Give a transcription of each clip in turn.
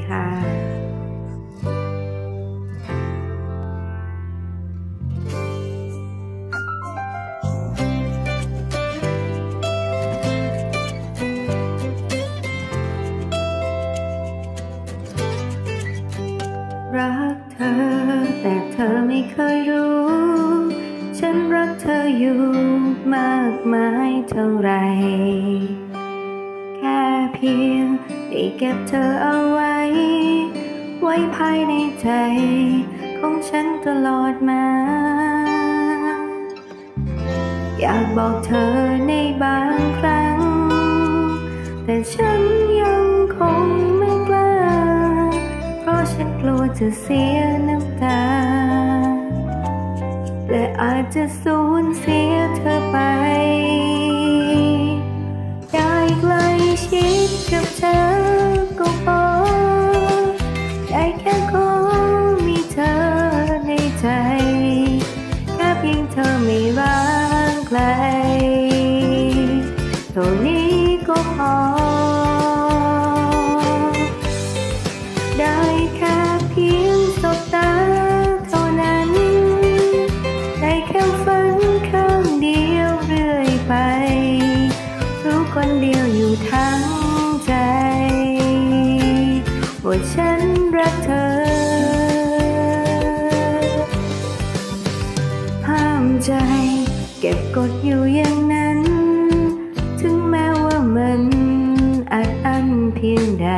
ค่ะรักเธอแต่เธอไม่เคยรู้ฉันรักเธออยู่มากมายเท่าไรแค่เพียงได้เก็บเธอเอาไว้ภายในใจของฉันตลอดมาอยากบอกเธอในบางครั้งแต่ฉันยังคงไม่กล้าเพราะฉันกลัวจะเสียน้ำตาและอาจจะสูญเสียเธอไปได้ใกล้ชิดกับเธอก็พอได้แค่ขอมีเธอในใจแค่เพียงเธอไม่ร้างไกลเท่านี้ก็พอได้แค่เพียงสบตาเท่านั้นได้แค่ฝันข้างเดียวเรื่อยไปรู้คนเดียวอยู่ทั้งใจว่าฉันรักเธอห้ามใจเก็บกดอยู่อย่างนั้นถึงแม้ว่ามันอัดอั้นเพียงใด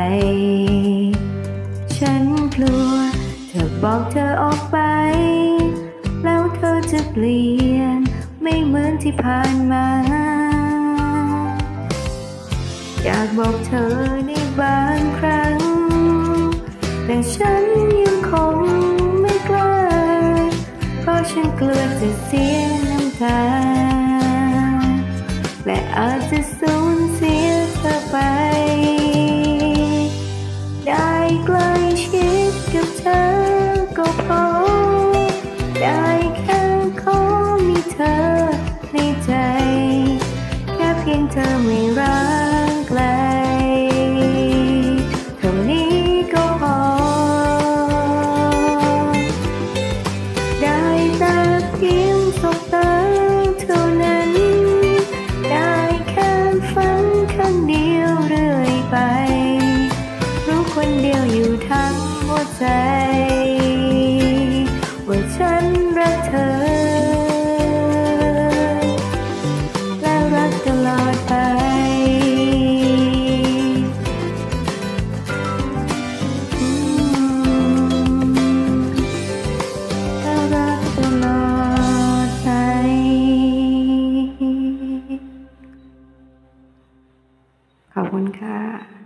ฉันกลัวเธอบอกเธอออกไปแล้วเธอจะเปลี่ยนไม่เหมือนที่ผ่านมาอยากบอกเธอในบางครั้งแต่ฉันยังคงไม่กล้าเพราะฉันกลัวจะเสียน้ำตาและอาจจะสูญเสียเธอไปได้ใกล้ชิดกับเธอก็พอได้แค่ขอมีเธอในใจแค่เพียงเธอไม่ร้างไกลเท่านี้ก็พอได้แต่เพียงสบตาเท่านั้นได้แค่ฝันข้างเดียวเรื่อยไปรู้คนเดียวอยู่ทั้งหัวใจว่าฉันรักเธอและรักตลอดไปและรักตลอดไปขอบคุณค่ะ